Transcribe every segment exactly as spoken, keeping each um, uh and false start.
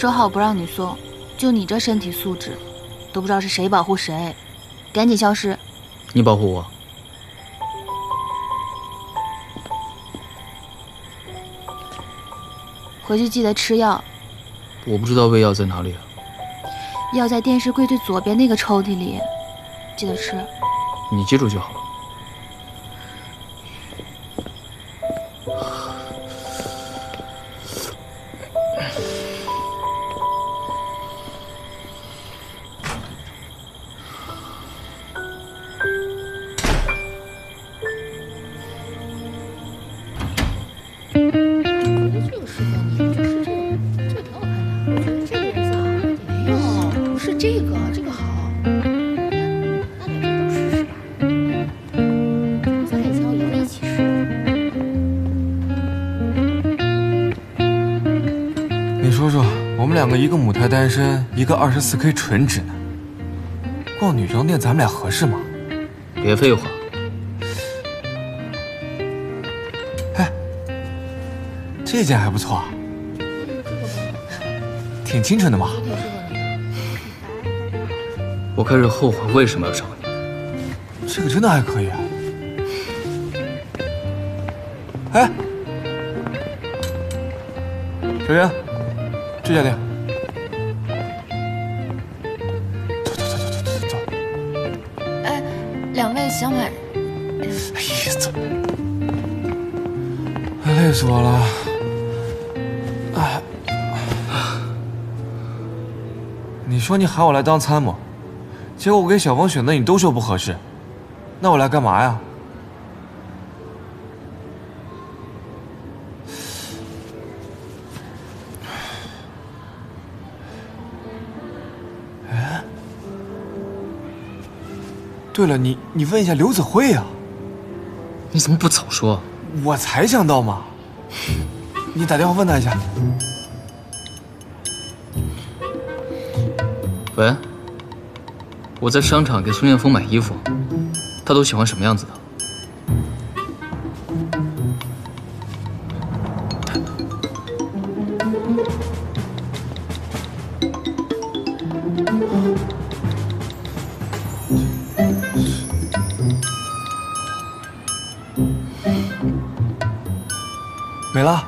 说好不让你送，就你这身体素质，都不知道是谁保护谁，赶紧消失！ 你保护我。 回去记得吃药。 我不知道胃药在哪里啊。 药在电视柜最左边那个抽屉里，记得吃。 你记住就好了。 一个母胎单身，一个二十四 K 纯直男，逛女装店咱们俩合适吗？ 别废话。 哎，这件还不错啊，挺清纯的嘛。 我开始后悔为什么要找你。 这个真的还可以啊。哎，小袁，这家店。 两位想买？ 哎呀，走！累死我了！哎，你说你喊我来当参谋，结果我给小峰选的你都说不合适，那我来干嘛呀？哎。 对了，你你问一下刘子慧啊。 你怎么不早说？ 我才想到嘛。你打电话问他一下。 喂，我在商场给孙艳峰买衣服，他都喜欢什么样子的？ 没了，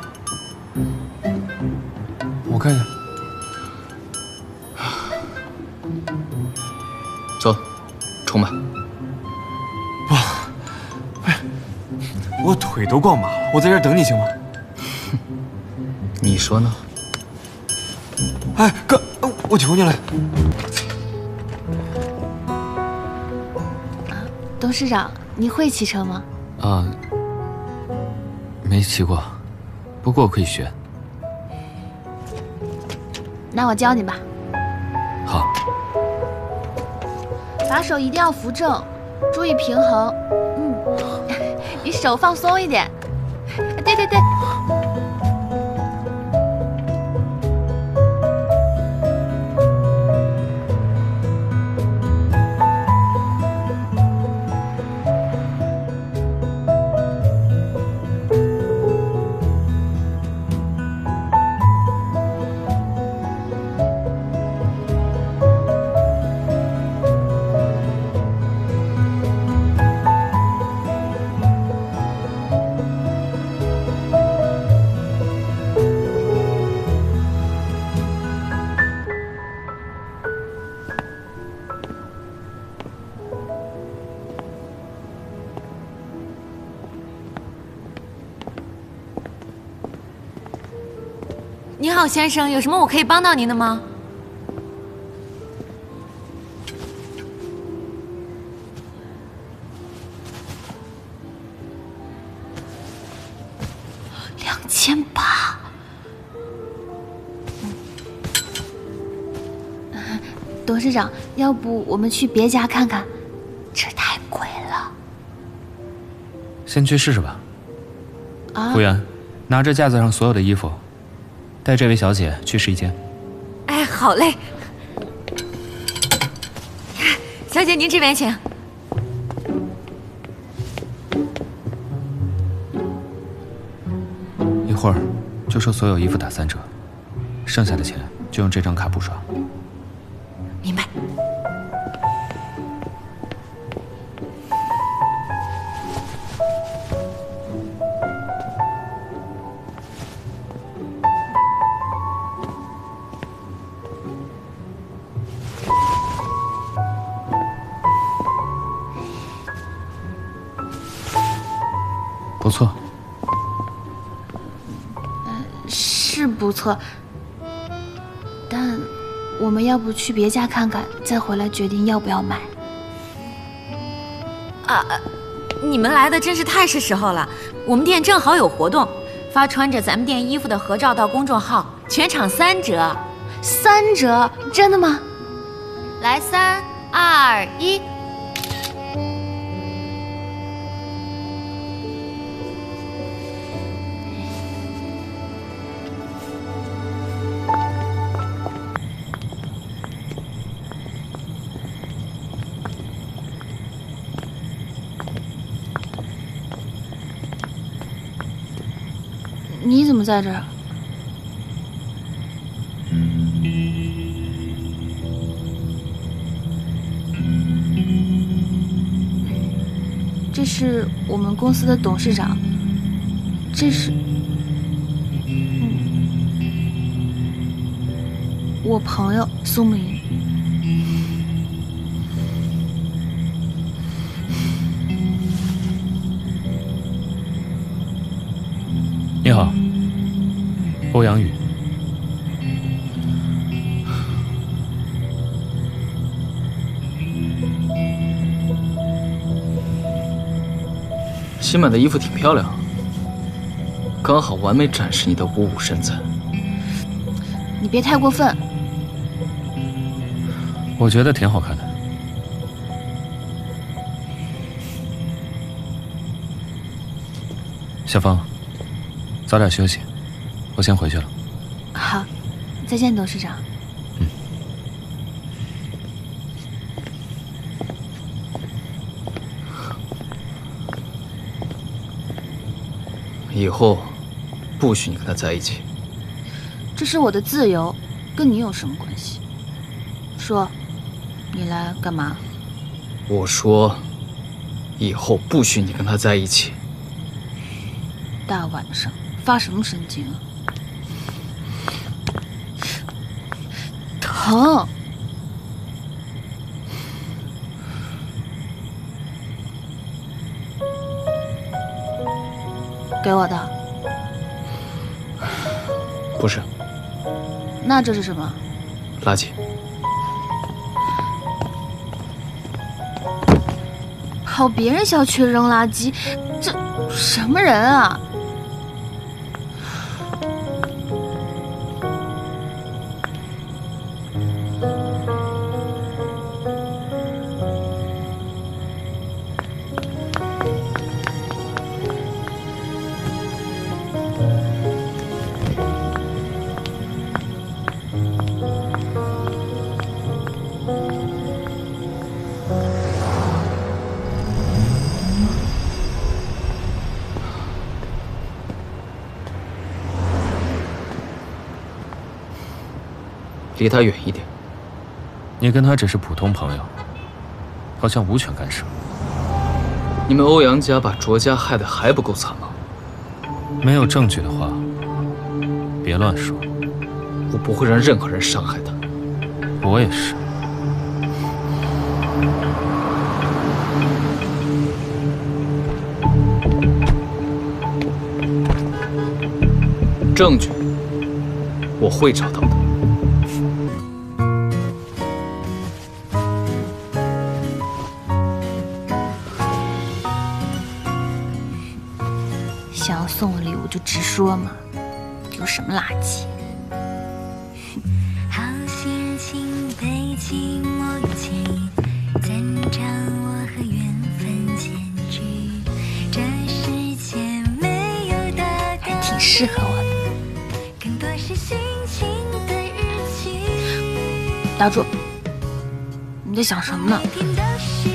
我看一下。 走，重买。 不，不是，我腿都逛麻了，我在这儿等你行吗？ 你说呢？ 哎，哥，我求你了。 董事长，你会骑车吗？ 啊，没骑过。 不过可以学， 那我教你吧。 好， 把手一定要扶正，注意平衡。嗯，你手放松一点。对对对。 你好，先生，有什么我可以帮到您的吗？ 两千八。董事长，要不我们去别家看看？这太贵了。 先去试试吧。 啊。 服务员，拿着架子上所有的衣服。 带这位小姐去试衣间。 哎，好嘞。小姐，您这边请。 一会儿就说所有衣服打三折，剩下的钱就用这张卡补刷。 明白。 不错， 是不错，但我们要不去别家看看，再回来决定要不要买。 啊，你们来的真是太是时候了，我们店正好有活动，发穿着咱们店衣服的合照到公众号，全场三折。 三折？真的吗？ 来，三二一。 你怎么在这儿？这是我们公司的董事长，这是，嗯，我朋友苏慕云。 你好，欧阳宇。 新买的衣服挺漂亮，刚好完美展示你的五五身材。 你别太过分。 我觉得挺好看的。小芳，早点休息，我先回去了。 好，再见，董事长。 嗯。 以后不许你跟他在一起。 这是我的自由，跟你有什么关系？说，你来干嘛？ 我说，以后不许你跟他在一起。 大晚上发什么神经啊？疼！给我的？ 不是。 那这是什么？ 垃圾。 跑别人小区扔垃圾，这什么人啊？ 离他远一点。 你跟他只是普通朋友，好像无权干涉。 你们欧阳家把卓家害得还不够惨吗？ 没有证据的话，别乱说。 我不会让任何人伤害他。 我也是。 证据，我会找到的。 想要送我礼物就直说嘛，有什么垃圾？ 好些人情被寂寞与牵引，怎掌握和缘分兼具？这世界没有答案， 还挺适合我的。 更多是心情的日记。 打住！你在想什么呢？ 每天都是